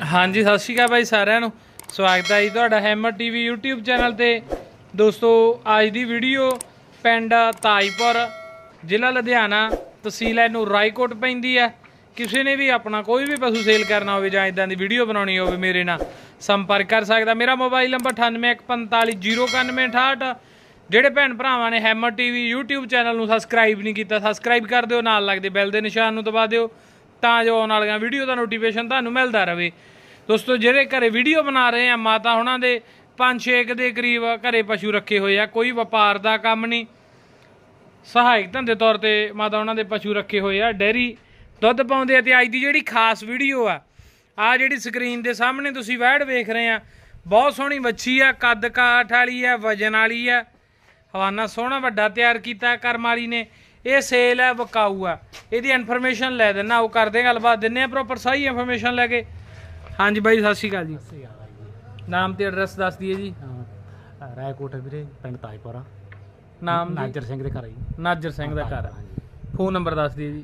हाँ जी, सत श्री अकाल भाई सारिਆਂ ਨੂੰ स्वागत है जी तुहाडा हैमर टीवी यूट्यूब चैनल ते। दोस्तों अज की वीडियो पिंड ताजपुर जिला लुधियाना तहसील इनू रायकोट पैंदी है। किसी ने भी अपना कोई भी पशु सेल करना हो जां इदां दी वीडियो बनानी हो मेरे नाल संपर्क कर सकदा। मेरा मोबाइल नंबर 9815509168। ਜਿਹੜੇ ਭੈਣ ਭਰਾਵਾਂ ਨੇ हैमर टीवी यूट्यूब चैनल ਨੂੰ सबसक्राइब नहीं किया सबसक्राइब कर दिओ, नाल लगदे बैल दे निशान ਨੂੰ दबा दिओ ਤਾਂ ਜੋ ਆਉਣ ਵਾਲੀਆਂ ਵੀਡੀਓ ਦਾ ਨੋਟੀਫਿਕੇਸ਼ਨ ਤੁਹਾਨੂੰ ਮਿਲਦਾ ਰਹੇ। ਦੋਸਤੋ ਜਿਹੜੇ ਘਰੇ ਵੀਡੀਓ ਬਣਾ ਰਹੇ ਆ ਮਾਤਾ ਹੁਣਾਂ ਦੇ 5-6 ਦੇ ਕਰੀਬ ਘਰੇ ਪਸ਼ੂ ਰੱਖੇ ਹੋਏ ਆ, ਕੋਈ ਵਪਾਰ ਦਾ ਕੰਮ ਨਹੀਂ, ਸਹਾਇਕ ਧੰਦੇ ਤੌਰ ਤੇ ਮਾਤਾ ਹੁਣਾਂ ਦੇ ਪਸ਼ੂ ਰੱਖੇ ਹੋਏ ਆ, ਡੇਅਰੀ ਦੁੱਧ ਪਾਉਂਦੇ ਆ। ਤੇ ਅੱਜ ਦੀ ਜਿਹੜੀ ਖਾਸ ਵੀਡੀਓ ਆ ਜਿਹੜੀ ਸਕਰੀਨ ਦੇ ਸਾਹਮਣੇ ਤੁਸੀਂ ਵੈੜ ਵੇਖ ਰਹੇ ਆ, ਬਹੁਤ ਸੋਹਣੀ ਵੱਛੀ ਆ, ਕੱਦ ਕਾਠ ਵਾਲੀ ਆ, ਵਜਨ ਵਾਲੀ ਆ, ਹਵਾਨਾ ਸੋਹਣਾ ਵੱਡਾ ਤਿਆਰ ਕੀਤਾ ਕਰਮ ਵਾਲੀ ਨੇ। ਇਹ ਸੇਲ है विकाऊ है, ਇਹਦੀ ਇਨਫੋਰਮੇਸ਼ਨ ਲੈ ਦੇਣਾ ਉਹ ਕਰਦੇ ਗੱਲਬਾਤ ਦਿੰਨੇ ਆ ਪ੍ਰੋਪਰ ਸਹੀ ਇਨਫੋਰਮੇਸ਼ਨ ਲੈ ਕੇ। हाँ जी भाई सत श्री अकाल जी, नाम ते एड्रैस दस दिए जी। रायकोट है वीरे पिंड ताजपुरा, नाम नाजर सिंह दे घर है। नाजर सिंह दा घर। फोन नंबर दस दिए जी।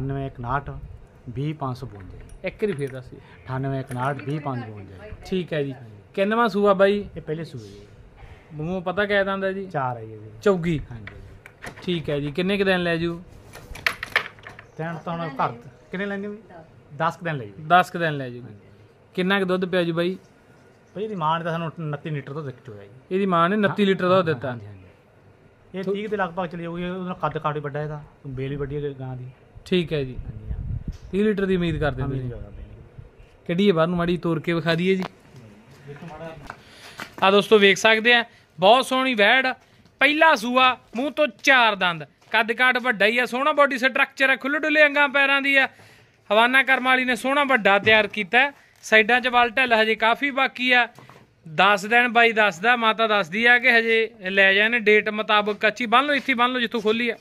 9861 20552 एक बार फिर दस जी। 9861 20552 ठीक है जी। किन्नवा सूआ बाई? ये पहले सूए जी, मूँह पता क्या दांदा जी? 4 है जी। चौगी। हाँ जी ठीक है जी। किन्ने क दिन लै जू? दिन तो हम घर किन्ने लेंगे 10 दिन ले 10 क दिन लै जू। किन्ना क दुध पिया जी बाई? भाई ਇਹਦੀ ਮਾਂ ਨੇ ਤਾਂ ਸਾਨੂੰ 29 ਲੀਟਰ ਤੋਂ ਦਿੱਤਾ ਹੋਇਆ ਜੀ। ਇਹਦੀ ਮਾਂ ਨੇ 29 ਲੀਟਰ ਦੁੱਧ ਦਿੱਤਾ। ਇਹ 30 ਦੇ ਲਗਭਗ ਚਲੀ ਜਾਊਗੀ, ਉਹਦਾ ਕੱਦ ਕਾਠ ਵੀ ਵੱਡਾ ਇਹਦਾ, ਬੇਲ ਵੀ ਵੱਡੀ ਹੈ ਗਾਂ ਦੀ। ਠੀਕ ਹੈ ਜੀ। 30 ਲੀਟਰ ਦੀ ਉਮੀਦ ਕਰਦੇ ਨੇ। ਕਿਹੜੀ ਹੈ ਬਾਹਰ ਨੂੰ ਮਾੜੀ ਤੋੜ ਕੇ ਵਿਖਾ ਦਈਏ ਜੀ। ਆ ਦੋਸਤੋ ਵੇਖ ਸਕਦੇ ਆ, ਬਹੁਤ ਸੋਹਣੀ ਵੈੜ, ਪਹਿਲਾ ਸੂਆ, ਮੂੰਹ ਤੋਂ 4 ਦੰਦ, ਕੱਦ ਕਾਠ ਵੱਡਾ ਹੀ ਆ, ਸੋਹਣਾ ਬੋਡੀ ਸਟਰਕਚਰ ਹੈ, ਖੁੱਲੇ ਡੁੱਲੇ ਅੰਗਾਂ ਪੈਰਾਂ ਦੀ ਆ। ਹਵਾਨਾ ਕਰਮ ਵਾਲੀ ਨੇ ਸੋਹਣਾ ਵੱਡਾ ਤਿਆਰ ਕੀਤਾ। ਸਾਈਡਾਂ 'ਚ ਵੱਲ ਢਿੱਲ ਹਜੇ ਕਾਫੀ ਬਾਕੀ ਆ। 10 ਦਿਨ ਬਾਈ ਦੱਸਦਾ, ਮਾਤਾ ਦੱਸਦੀ ਆ ਕਿ ਹਜੇ ਲੈ ਜਾਣੇ ਡੇਟ ਮੁਤਾਬਕ ਕੱਚੀ ਬੰਨ ਲਓ, ਇੱਥੇ ਬੰਨ ਲਓ ਜਿੱਥੋਂ ਖੋਲੀ ਆ।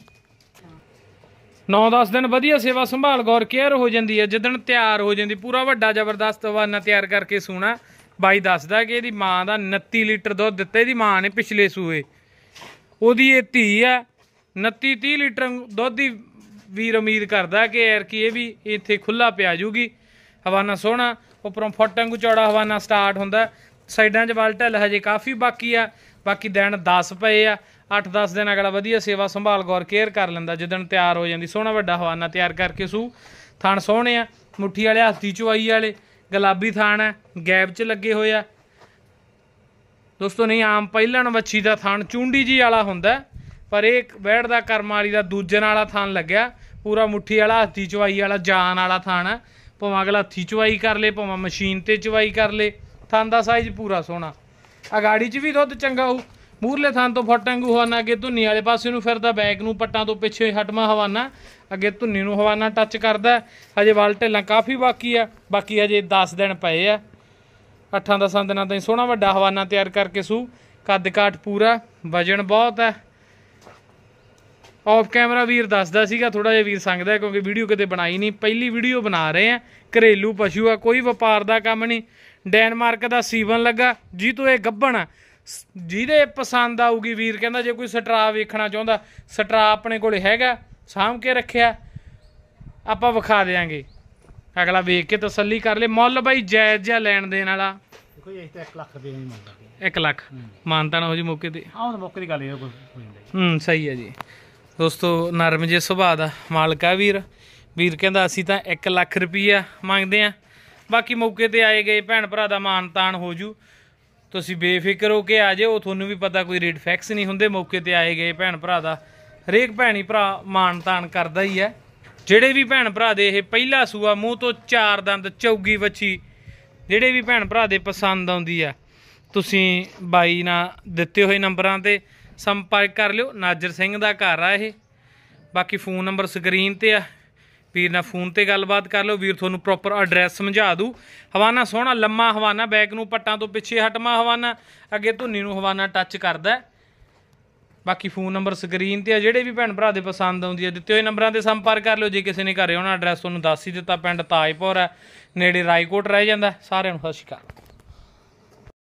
9-10 ਦਿਨ ਵਧੀਆ ਸੇਵਾ ਸੰਭਾਲ ਗੌਰ ਕੇਅਰ ਹੋ ਜਾਂਦੀ ਹੈ, ਜਿੱਦਣ ਤਿਆਰ ਹੋ ਜਾਂਦੀ ਪੂਰਾ ਵੱਡਾ ਜ਼ਬਰਦਸਤ ਹਵਾਨਾ ਤਿਆਰ ਕਰਕੇ ਸੂਣਾ। ਬਾਈ ਦੱਸਦਾ ਕਿ ਇਹਦੀ ਮਾਂ ਦਾ 29 ਲੀਟਰ ਦੁੱਧ ਦਿੱਤਾ ਇਹਦੀ ਮਾਂ ਨੇ ਪਿਛਲੇ ਸੂਏ। ਉਹਦੀ ਇਹ ਧੀ ਆ, 29-30 ਲੀਟਰ ਦੁੱਧ ਦੀ ਵੀਰ ਉਮੀਦ ਕਰਦਾ ਕਿ ਯਾਰ ਕਿ ਇਹ ਵੀ ਇੱਥੇ ਖੁੱਲਾ ਪਿਆ ਜੂਗੀ। ਹਵਾਨਾ ਸੋਹਣਾ, ਉੱਪਰੋਂ ਫੁੱਟ ਵਾਂਗੂ ਚੌੜਾ ਹਵਾਨਾ ਸਟਾਰਟ ਹੁੰਦਾ। ਸਾਈਡਾਂ 'ਚ ਵੱਲ ਢਿੱਲ ਹਜੇ ਕਾਫੀ ਬਾਕੀ ਆ, ਬਾਕੀ ਦਿਨ 10 ਪਏ ਆ। 8-10 ਦਿਨ ਅਗਲਾ ਵਧੀਆ ਸੇਵਾ ਸੰਭਾਲ ਗੌਰ ਕੇਅਰ ਕਰ ਲੈਂਦਾ, ਜਿੱਦਣ ਤਿਆਰ ਹੋ ਜਾਂਦੀ ਸੋਹਣਾ ਵੱਡਾ ਹਵਾਨਾ ਤਿਆਰ ਕਰਕੇ ਸੂ। ਥਣ ਸੋਹਣੇ ਆ, ਮੁੱਠੀ ਵਾਲੇ ਹੱਥੀ ਚੁਆਈ ਵਾਲੇ, ਗੁਲਾਬੀ ਥਣ ਆ, ਗੈਪ 'ਚ ਲੱਗੇ ਹੋਏ ਆ। ਦੋਸਤੋ ਨਹੀਂ ਆਮ ਪਹਿਲਣ ਵੱਛੀ ਦਾ ਥਣ ਚੁੰਡੀ ਜੀ ਵਾਲਾ ਹੁੰਦਾ, ਪਰ ਇਹ ਵੈੜ ਦਾ ਕਰਮ ਵਾਲੀ ਦਾ ਦੂਜੇ ਵਾਲਾ ਥਣ ਲੱਗਿਆ ਪੂਰਾ ਮੁੱਠੀ ਵਾਲਾ ਹੱਥੀ ਚੁਆਈ ਵਾਲਾ ਜਾਨ ਵਾਲਾ ਥਣ ਆ। ਭਾਵੇਂ ਅਗਲਾ ਹੱਥੀ ਚੁਆਈ ਕਰ ਲੇ, ਭਾਵੇਂ ਮਸ਼ੀਨ ਤੇ ਚੁਆਈ ਕਰ ਲੇ, ਥਣ ਦਾ ਸਾਈਜ਼ ਪੂਰਾ ਸੋਹਣਾ। ਅਗਾੜੀ 'ਚ ਵੀ ਦੁੱਧ ਚੰਗਾ ਹੋਊ। ਮੂਹਰਲੇ ਥਣ ਤੋਂ ਫੁੱਟ ਵਾਂਗੂ ਹਵਾਨਾ, ਅੱਗੇ ਧੁੰਨੀ ਵਾਲੇ ਪਾਸੇ ਨੂੰ ਫਿਰਦਾ, ਬੈਕ ਨੂੰ ਪੱਟਾਂ ਤੋਂ ਪਿੱਛੇ ਹਟਮਾ ਹਵਾਨਾ, ਅੱਗੇ ਧੁੰਨੀ ਨੂੰ ਹਵਾਨਾ ਟੱਚ ਕਰਦਾ। ਹਜੇ ਵੱਲ ਢਿੱਲਾਂ ਕਾਫੀ ਬਾਕੀ ਆ, ਬਾਕੀ ਹਜੇ 10 ਦਿਨ ਪਏ ਆ। 8-10 ਦਿਨਾਂ ਤਾਈਂ ਸੋਹਣਾ ਵੱਡਾ ਹਵਾਨਾ ਤਿਆਰ ਕਰਕੇ ਸੂ। ਕੱਦ ਕਾਠ ਪੂਰਾ, ਵਜਨ ਬਹੁਤ ਹੈ। ਆਫ ਕੈਮਰਾ ਵੀਰ ਦੱਸਦਾ ਸੀਗਾ, ਥੋੜਾ ਜਿਹਾ ਵੀਰ ਸੰਗਦਾ ਕਿਉਂਕਿ ਵੀਡੀਓ ਕਿਤੇ ਬਣਾਈ ਨਹੀਂ, ਪਹਿਲੀ ਵੀਡੀਓ ਬਣਾ ਰਹੇ ਆ। ਘਰੇਲੂ ਪਸ਼ੂ ਆ, ਕੋਈ ਵਪਾਰ ਦਾ ਕੰਮ ਨਹੀਂ। ਡੈਨਮਾਰਕ ਦਾ ਸੀਵਨ ਲੱਗਾ, ਜੀ ਤੋਂ ਇਹ ਗੱਭਣ ਆ। ਜਿਹਦੇ ਪਸੰਦ ਆਊਗੀ ਵੀਰ ਕਹਿੰਦਾ ਜੇ ਕੋਈ ਸਟਰਾ ਵੇਖਣਾ ਚਾਹੁੰਦਾ, ਸਟਰਾ ਆਪਣੇ ਕੋਲ ਹੈਗਾ, ਸਾਂਭ ਕੇ ਰੱਖਿਆ, ਆਪਾਂ ਵਿਖਾ ਦਿਆਂਗੇ। ਅਗਲਾ ਵੇਖ ਕੇ ਤਸੱਲੀ ਕਰ ਲੇ। ਮੁੱਲ ਬਾਈ ਜਾਇਜ਼ ਜਿਹਾ ਲੈਣ ਦੇਣ ਵਾਲਾ, 1 ਲੱਖ ਰੁਪਏ ਨਹੀਂ ਮੰਗਦਾ। 1 ਲੱਖ ਮਾਨਤਾਨ ਹੋ ਜੀ ਮੌਕੇ ਤੇ। ਆਹ ਮੌਕੇ ਦੀ ਗੱਲ ਇਹ ਕੋਈ ਸਹੀ ਹੈ ਜੀ। ਦੋਸਤੋ ਨਰਮ ਜੇ ਸੁਭਾਅ ਦਾ ਮਾਲਕ ਆ ਵੀਰ। ਵੀਰ ਕਹਿੰਦਾ ਅਸੀਂ ਤਾਂ 1 ਲੱਖ ਰੁਪਈਆ ਮੰਗਦੇ ਹਾਂ, ਬਾਕੀ ਮੌਕੇ ਤੇ ਆਏ ਗਏ ਭੈਣ ਭਰਾ ਦਾ ਮਾਨ ਤਾਨ ਹੋ ਜੂ। ਤੁਸੀਂ ਬੇਫਿਕਰ ਹੋ ਕੇ ਆ ਜਾਓ, ਤੁਹਾਨੂੰ ਵੀ ਪਤਾ ਕੋਈ ਰੇਟ ਫਿਕਸ ਨਹੀਂ ਹੁੰਦੇ। ਮੌਕੇ ਤੇ ਆਏ ਗਏ ਭੈਣ ਭਰਾ ਦਾ ਹਰੇਕ ਭੈਣੀ ਭਰਾ ਮਾਨ ਤਾਨ ਕਰਦਾ ਹੀ ਹੈ। ਜਿਹੜੇ ਵੀ ਭੈਣ ਭਰਾ ਦੇ ਇਹ ਪਹਿਲਾ ਸੂਆ, ਮੂੰਹ ਤੋਂ 4 ਦੰਦ, ਚੌਗੀ ਵੱਛੀ, ਜਿਹੜੇ ਵੀ ਭੈਣ ਭਰਾ ਦੇ ਪਸੰਦ ਆਉਂਦੀ ਆ, ਤੁਸੀਂ ਬਾਈ ਨਾਲ ਦਿੱਤੇ ਹੋਏ ਨੰਬਰਾਂ 'ਤੇ ਸੰਪਰਕ ਕਰ ਲਿਓ। ਨਾਜਰ ਸਿੰਘ ਦਾ ਘਰ ਆ ਇਹ। ਬਾਕੀ ਫੋਨ ਨੰਬਰ ਸਕਰੀਨ 'ਤੇ ਆ, ਵੀਰ ਨਾਲ ਫੋਨ 'ਤੇ ਗੱਲਬਾਤ ਕਰ ਲਿਓ। ਵੀਰ ਤੁਹਾਨੂੰ ਪ੍ਰੋਪਰ ਐਡਰੈਸ ਸਮਝਾ ਦੂ। ਹਵਾਨਾ ਸੋਹਣਾ ਲੰਮਾ ਹਵਾਨਾ, ਬੈਕ ਨੂੰ ਪੱਟਾਂ ਤੋਂ ਪਿੱਛੇ ਹਟਮਾ ਹਵਾਨਾ, ਅੱਗੇ ਧੁੰਨੀ ਨੂੰ ਹਵਾਨਾ ਟੱਚ ਕਰਦਾ। ਬਾਕੀ ਫੋਨ ਨੰਬਰ ਸਕਰੀਨ 'ਤੇ ਆ, ਜਿਹੜੇ ਵੀ ਭੈਣ ਭਰਾ ਦੇ ਪਸੰਦ ਆਉਂਦੀ ਹੈ ਦਿੱਤੇ ਹੋਏ ਨੰਬਰਾਂ 'ਤੇ ਸੰਪਰਕ ਕਰ ਲਿਓ। ਜੇ ਕਿਸੇ ਨੇ ਘਰੇ ਆਉਣਾ, ਐਡਰੈਸ ਤੁਹਾਨੂੰ ਦੱਸ ਹੀ ਦਿੱਤਾ, ਪਿੰਡ ਤਾਜਪੁਰ ਹੈ, ਨੇੜੇ ਰਾਏਕੋਟ ਰਹਿ ਜਾਂਦਾ। ਸਾਰਿਆਂ ਨੂੰ ਸਤਿ ਸ਼੍ਰੀ ਅਕਾਲ।